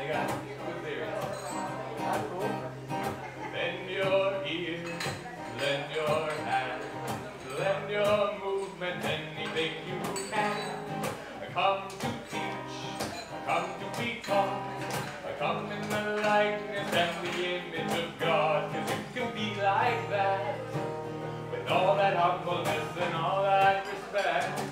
got good lyrics. Nahko. Lend your ear, lend your hand, lend your movement, anything you can. Come to teach, come to be taught, come in the likeness and the image of God, 'cause you can be like that, with all that humbleness and all that respect.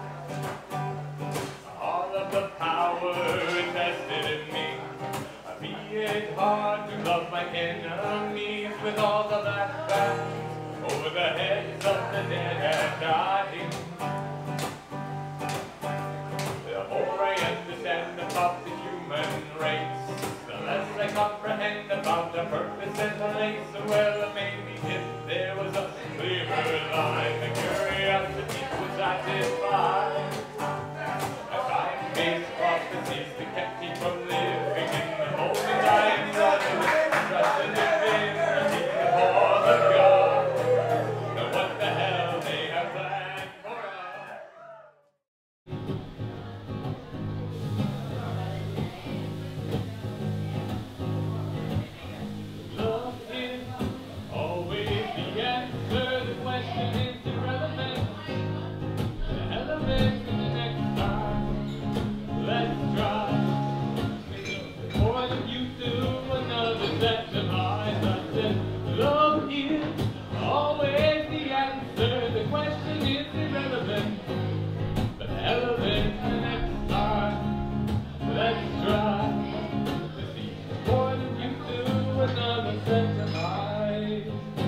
All of the power invested in me, be it hard to love my enemies, with all the black bands over the heads of the dead and dying. The more I understand about the human race, the less I comprehend about the purpose and the place. Well, maybe if there was a clearer line, the curiosity was satisfied. A time-based prophecies that kept me from living in the moment I am running with trust and divinity before the God. Now what the hell they have planned for us? Love is always the answer. The question is irrelevant. The element in the next time. Let's try. Point of view to another set of eyes. I said, love is always the answer. The question is irrelevant. But the element in the next time. Let's try. Point of view to another set of eyes.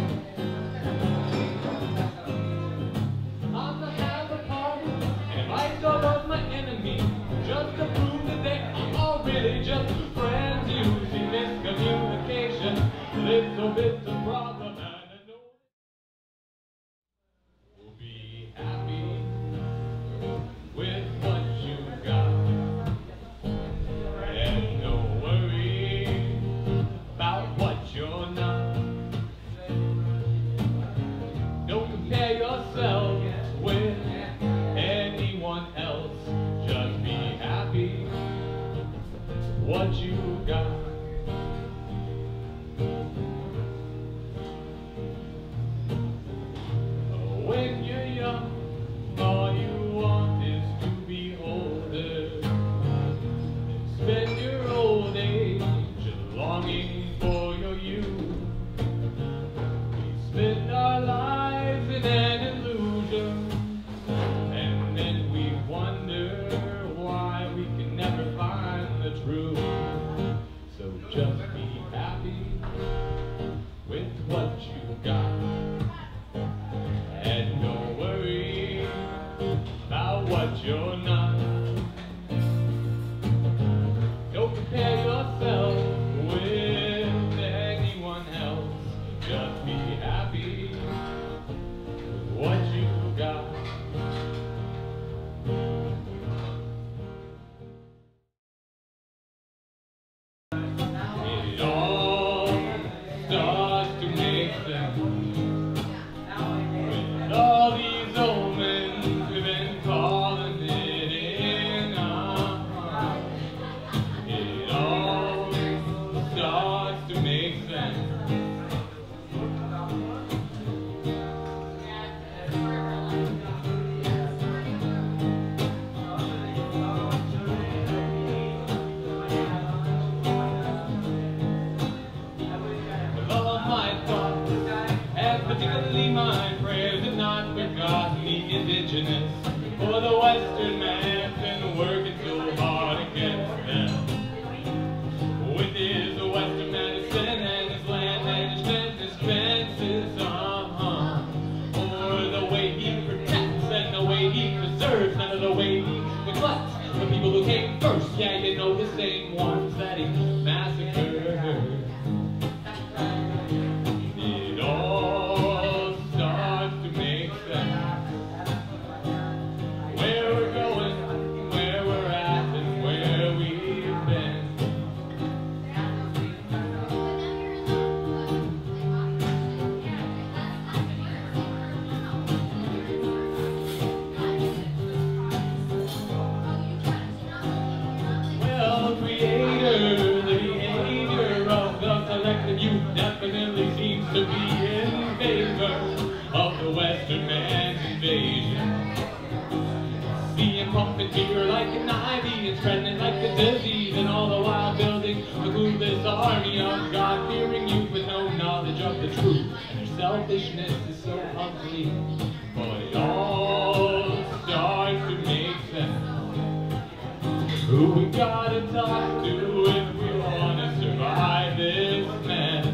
I'm not have a party, and invite all of my enemies, just to prove that they are all really just friends using miscommunication, little bits of problem, and I know you'll be happy with what you got, and don't worry about what you're not. Don't compare yourself with anyone else. Just be happy what you got. When you're young, all you want is to be older. Spend your old age longing for your youth. We spend our lives in an illusion, and then we wonder why we can never find the truth. So just be happy with what you got, and don't worry about what you're not. Don't compare yourself with anyone else. Just be happy with what you got. It all starts to make sense with all these omens we've been calling it in. It all starts to make sense. With all my thoughts, and particularly my prayers, have not forgotten the indigenous, for the Western man's been working so hard against them. With his Western medicine and his land management, his fences, or the way he protects and the way he preserves, none of the way he neglects the people who came first. Yeah, you know, the same ones that he massacred. It all starts to make sense. Where we're going, where we're at, and where we've been. Well, create disease, and all the while building a clueless army of God-fearing youth with no knowledge of the truth. And their selfishness is so ugly, but it all starts to make sense. Who we gotta talk to if we wanna survive this mess?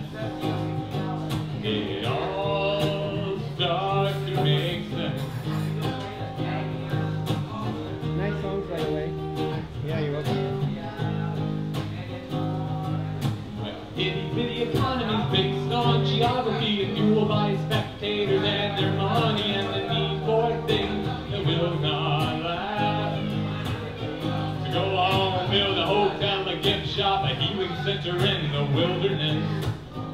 It all starts to make sense. Nice songs, by the way. Yeah, you're welcome. Well, itty-bitty economies based on geography and fueled by spectators and their money and the need for things that will not last. To go on and build a hotel, a gift shop, a healing center in the wilderness.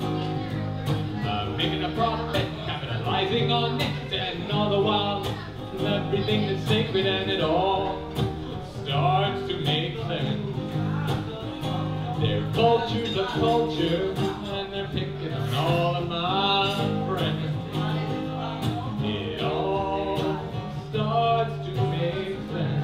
Making a profit, capitalizing on it, and all the while everything is sacred and it all starts to make sense. Their vultures of culture, and they're picking on all of my friends. It all starts to make sense.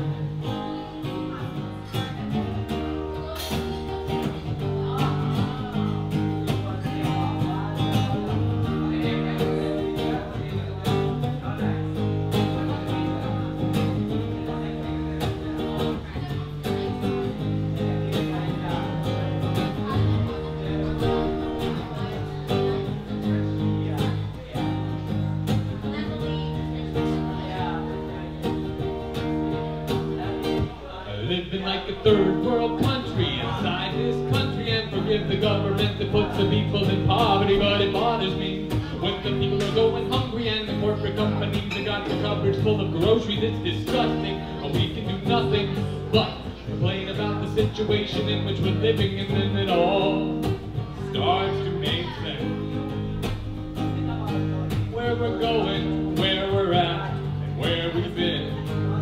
Living like a third world country inside this country, and forgive the government that puts the people in poverty, but it bothers me when the people are going hungry and the corporate companies have got the cupboards full of groceries. It's disgusting, and we can do nothing but complain about the situation in which we're living, and then it all starts to make sense. Where we're going, where we're at, and where we've been.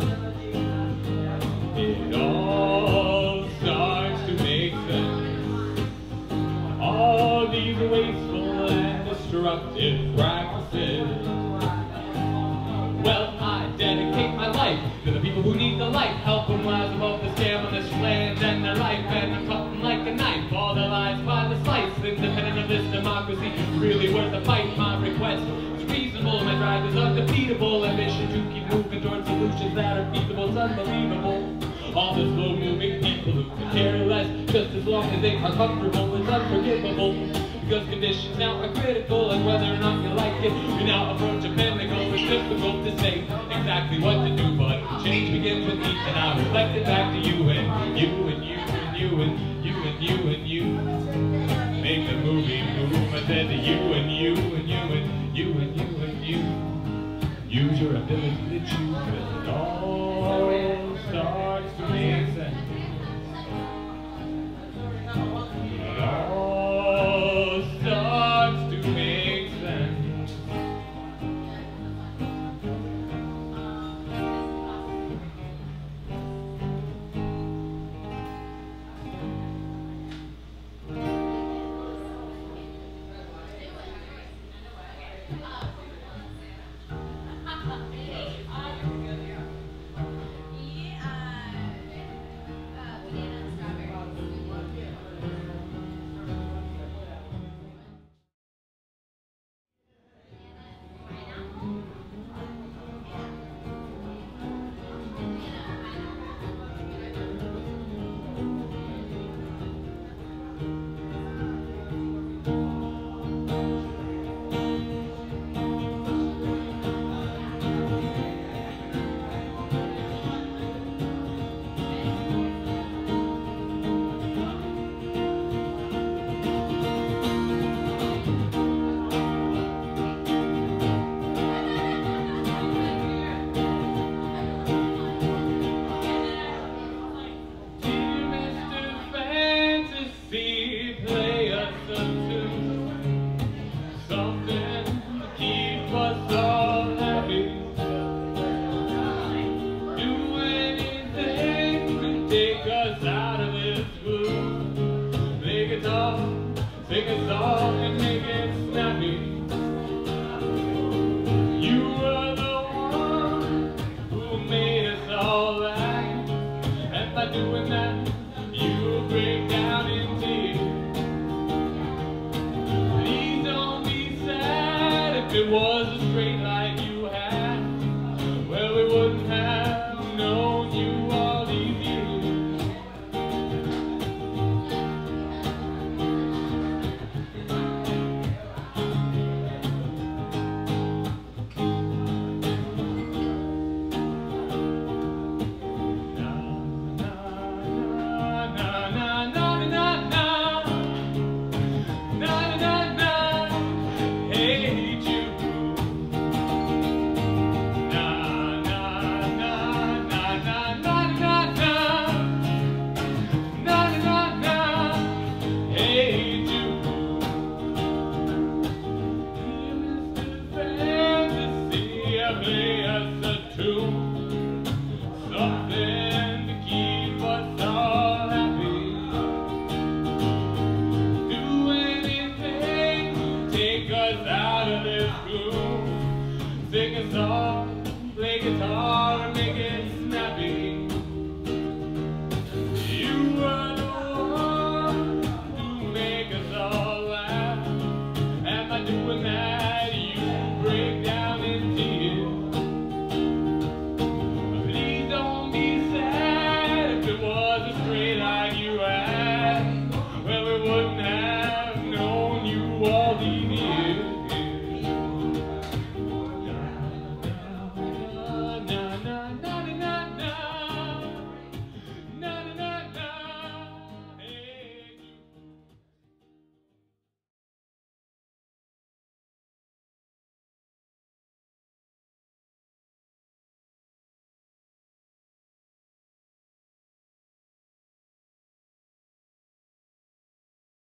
It all starts to make sense. All these wasteful and destructive practices. Well, I dedicate my life to the people who need the light. Help them rise above the scam on this land and their life, and I'm cutting like a knife. All their lives by the slice. Independent of this democracy, really worth a fight. My request is reasonable. My drive is undefeatable. Ambition to keep moving towards solutions that are feasible. It's unbelievable. All the slow-moving people who could care less, just as long as they are comfortable, it's unforgivable. Because conditions now are critical, and whether or not you like it, you now approach a pinnacle. It's difficult to say exactly what to do, but change begins with me, and I reflect it back to you and you and